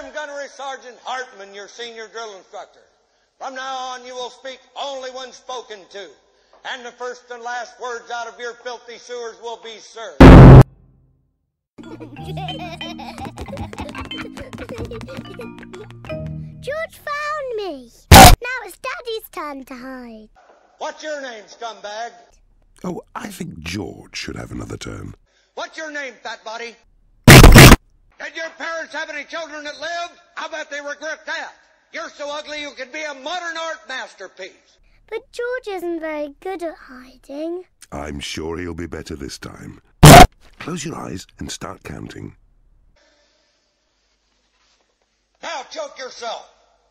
I'm Gunnery Sergeant Hartman, your senior drill instructor. From now on, you will speak only when spoken to. And the first and last words out of your filthy sewers will be, sir. George found me. Now it's Daddy's turn to hide. What's your name, scumbag? Oh, I think George should have another turn. What's your name, fat body? Did your parents have any children that lived? I bet they regret that. You're so ugly you could be a modern art masterpiece. But George isn't very good at hiding. I'm sure he'll be better this time. Close your eyes and start counting. Now choke yourself.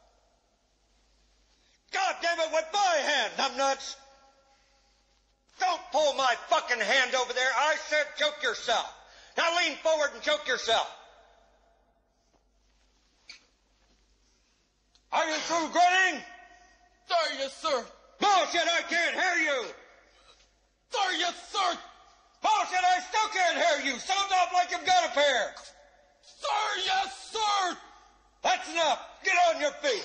God damn it, with my hand, numbnuts. Don't pull my fucking hand over there. I said choke yourself. Now lean forward and choke yourself. Are you through grinning? Sorry, yes, sir. Bullshit, I can't hear you. Sorry, yes, sir. Bullshit, I still can't hear you. Sounds off like you've got a pair. Sir, yes, sir. That's enough. Get on your feet.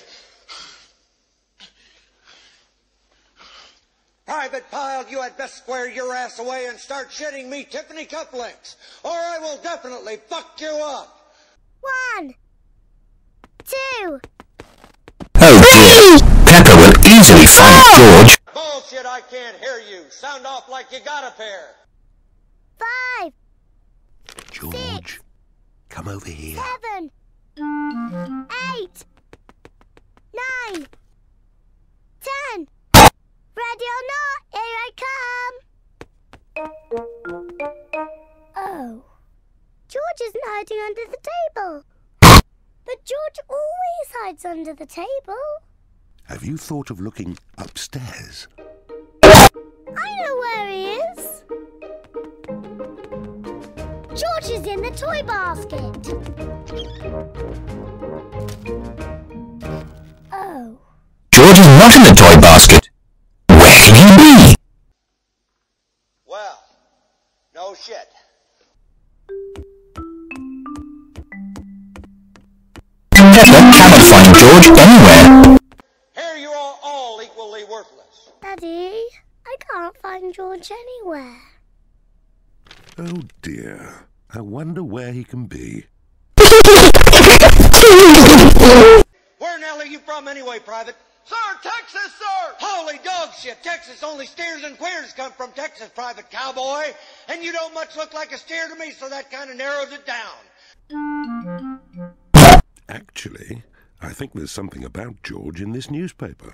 Private Pile, you had best square your ass away and start shitting me Tiffany cufflinks, or I will definitely fuck you up. 1, 2. Oh dear, Peppa will easily find George. Bullshit, I can't hear you. Sound off like you got a pair. 5, George, come over here. 7, 8, 9, 10. Ready or not, here I come. Oh. George isn't hiding under the table. But George always hides under the table. Have you thought of looking upstairs? I know where he is. George is in the toy basket. Oh. George is not in the toy basket. Where can he be? Well, no shit. Peppa cannot find George anywhere. Here you are all equally worthless. Daddy, I can't find George anywhere. Oh dear, I wonder where he can be. Where in hell are you from anyway, Private? Sir, Texas, sir! Holy dog shit, Texas. Only steers and queers come from Texas, Private Cowboy. And you don't much look like a steer to me, so that kind of narrows it down. Actually, I think there's something about George in this newspaper.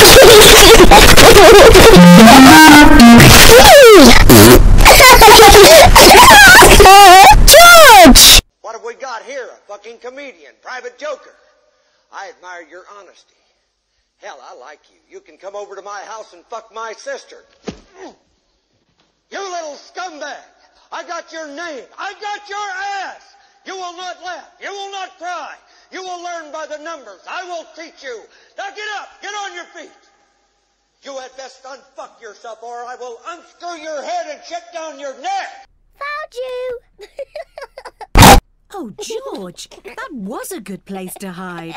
George! What have we got here? A fucking comedian, Private Joker. I admire your honesty. Hell, I like you. You can come over to my house and fuck my sister. You little scumbag. I got your name. I got your ass. You will not laugh. You will not cry. You will learn by the numbers. I will teach you. Now get up. Get on your feet. You had best unfuck yourself or I will unscrew your head and check down your neck. Found you. Oh, George, that was a good place to hide.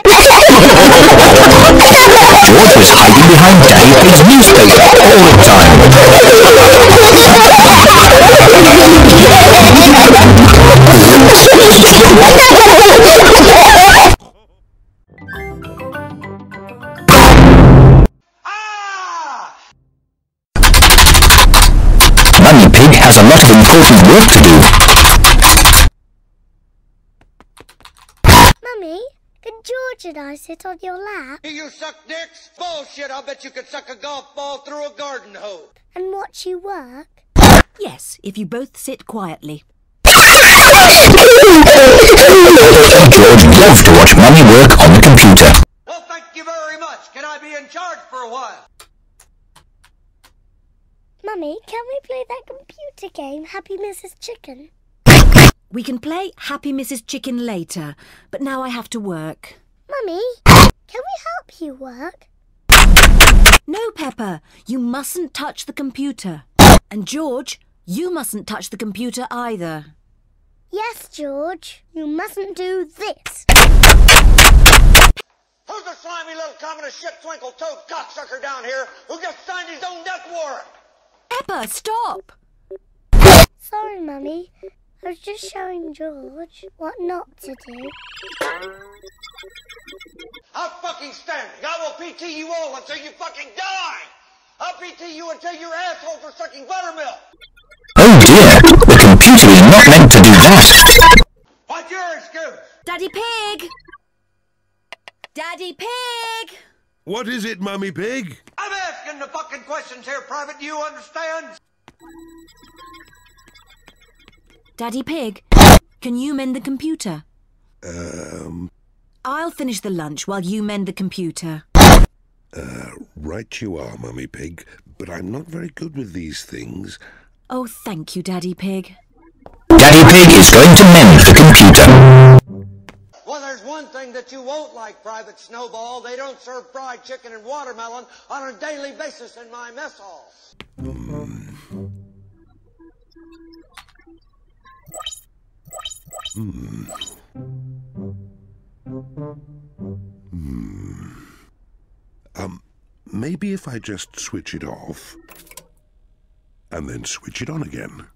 George was hiding behind Daddy Pig's newspaper all the time. Mummy Pig has a lot of important work to do. Mummy, can George and I sit on your lap? Do you suck dicks? Bullshit, I'll bet you could suck a golf ball through a garden hose. And watch you work? Yes, if you both sit quietly. George loves to watch Mummy work on the computer. Well, thank you very much. Can I be in charge for a while? Mummy, can we play that computer game, Happy Mrs. Chicken? We can play Happy Mrs. Chicken later, but now I have to work. Mummy, can we help you work? No, Peppa, you mustn't touch the computer. And George, you mustn't touch the computer either. Yes, George, you mustn't do this. Who's the slimy little communist shit twinkle-toed cocksucker down here who just signed his own death warrant? Peppa, stop! Sorry, Mummy. I was just showing George what not to do. I'm fucking standing. I will PT you all until you fucking die. I'll PT you until your assholes are sucking buttermilk. Oh dear, the computer is not meant to do that. What's your excuse? Daddy Pig! Daddy Pig! What is it, Mummy Pig? I'm asking the fucking questions here, Private. Do you understand? Daddy Pig, can you mend the computer? I'll finish the lunch while you mend the computer. Right you are, Mummy Pig, but I'm not very good with these things. Oh, thank you, Daddy Pig. Daddy Pig is going to mend the computer. Well, there's one thing that you won't like, Private Snowball. They don't serve fried chicken and watermelon on a daily basis in my mess hall. Maybe if I just switch it off and then switch it on again.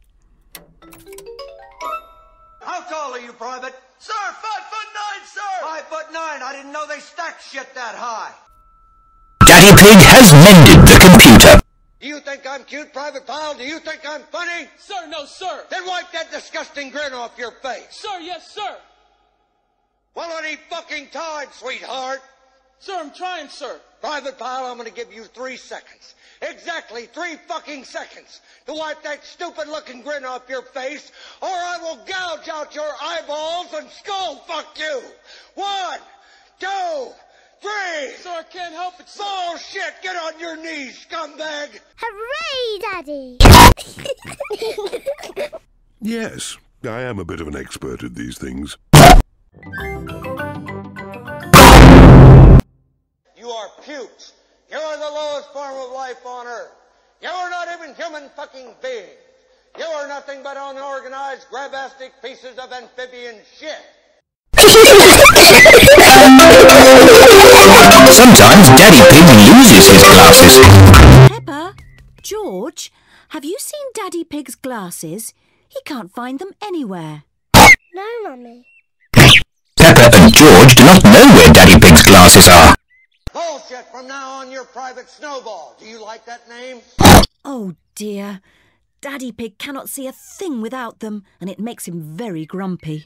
How tall are you, Private? Sir, 5'9", sir! 5'9". I didn't know they stacked shit that high. Daddy Pig has mended the computer. Do you think I'm cute, Private Pile? Do you think I'm funny? Sir, no, sir! Then wipe that disgusting grin off your face. Sir, yes, sir! Well, any fucking time, sweetheart. Sir, I'm trying, sir. Private Pile, I'm gonna give you 3 seconds. Exactly 3 fucking seconds to wipe that stupid-looking grin off your face, or I will gouge out your eyeballs and skull fuck you. 1, 2, 3. Sir, I can't help it, sir. Bullshit! Get on your knees, scumbag! Hooray, Daddy! Yes, I am a bit of an expert at these things. You are pukes. You are the lowest form of life on Earth. You are not even human fucking beings. You are nothing but unorganized, grabastic pieces of amphibian shit. Sometimes Daddy Pig loses his glasses. Peppa, George, have you seen Daddy Pig's glasses? He can't find them anywhere. No, Mummy. Peppa and George do not know where Daddy Pig's glasses are. Bullshit. From now on, you're Private Snowball. Do you like that name? Oh dear. Daddy Pig cannot see a thing without them, and it makes him very grumpy.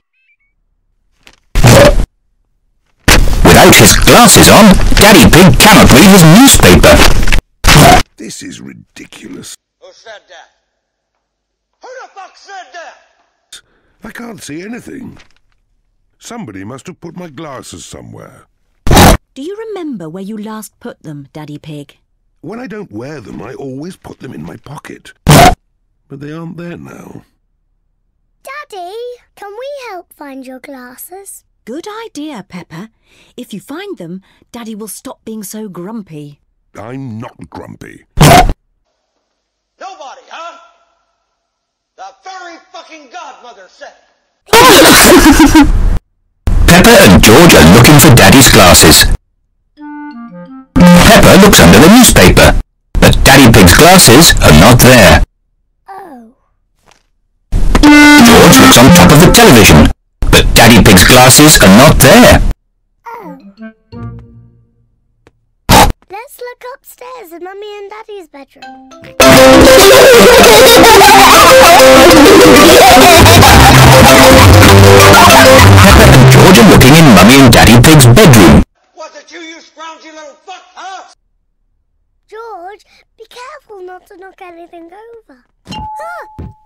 Without his glasses on, Daddy Pig cannot read his newspaper. This is ridiculous. Who said that? Who the fuck said that? I can't see anything. Somebody must have put my glasses somewhere. Do you remember where you last put them, Daddy Pig? When I don't wear them, I always put them in my pocket. But they aren't there now. Daddy, can we help find your glasses? Good idea, Peppa. If you find them, Daddy will stop being so grumpy. I'm not grumpy. Nobody, huh? The fairy fucking godmother said it. Peppa and George are looking for Daddy's glasses. Peppa looks under the newspaper, but Daddy Pig's glasses are not there. Oh. George looks on top of the television, but Daddy Pig's glasses are not there. Oh. Let's look upstairs in Mummy and Daddy's bedroom. Peppa and George are looking in Mummy and Daddy Pig's bedroom. Was it you, you scroungy little fuck, huh? George, be careful not to knock anything over. Ah!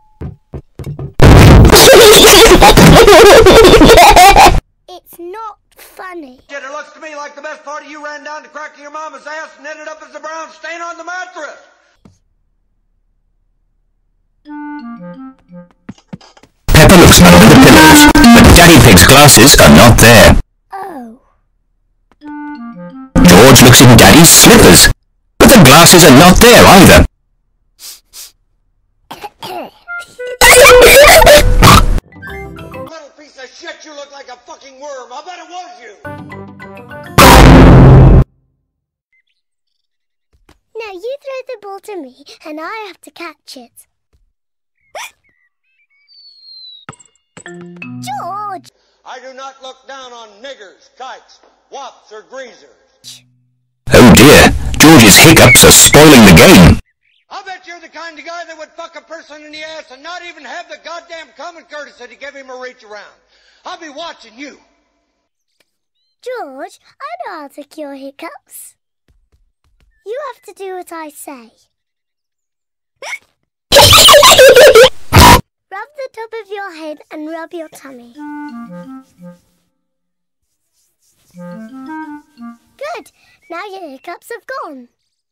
It's not funny. Shit, it looks to me like the best part of you ran down to crack your mama's ass and ended up as a brown stain on the mattress. Peppa looks under the pillows, but Daddy Pig's glasses are not there. Oh. George looks in Daddy's slippers, but the glasses are not there either. Little piece of shit, you look like like a fucking worm. I bet it was you. Now you throw the ball to me and I have to catch it. George! I do not look down on niggers, kikes, wops, or greasers. Oh dear, George's hiccups are spoiling the game. I bet you're the kind of guy that would fuck a person in the ass and not even have the goddamn common courtesy to give him a reach around. I'll be watching you. George, I know how to cure hiccups. You have to do what I say. Rub the top of your head and rub your tummy. Good. Now your hiccups have gone.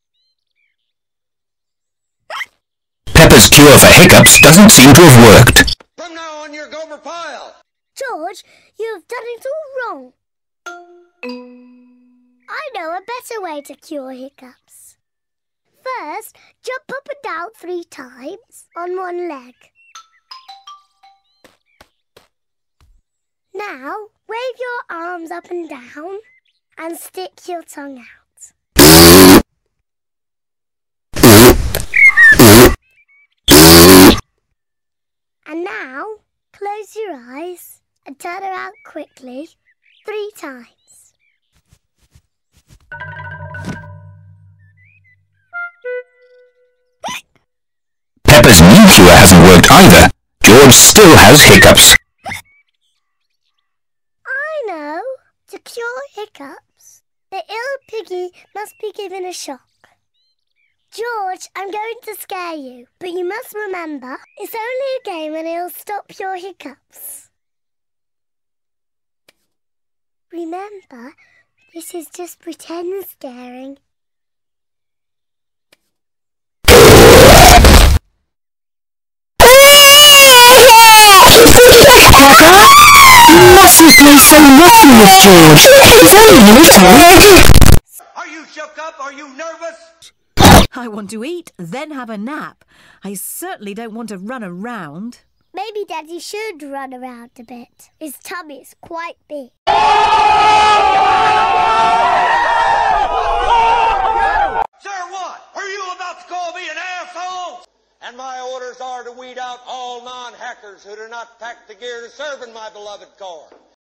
Peppa's cure for hiccups doesn't seem to have worked. From now on, you're Gomer Pyle. George, you have done it all wrong. I know a better way to cure hiccups. First, jump up and down 3 times on one leg. Now, wave your arms up and down and stick your tongue out. And now, close your eyes and turn around quickly 3 times. Peppa's new cure hasn't worked either. George still has hiccups. I know. To cure hiccups, the ill piggy must be given a shock. George, I'm going to scare you, but you must remember, it's only a game and it'll stop your hiccups. Remember, this is just pretend scaring. You mustn't play so naughty with George. He's only little. Are you shook up? Are you nervous? I want to eat, then have a nap. I certainly don't want to run around. Maybe Daddy should run around a bit. His tummy is quite big. Sir, what? Are you about to call me an asshole? And my orders are to weed out all non-hackers who do not pack the gear to serve in my beloved corps.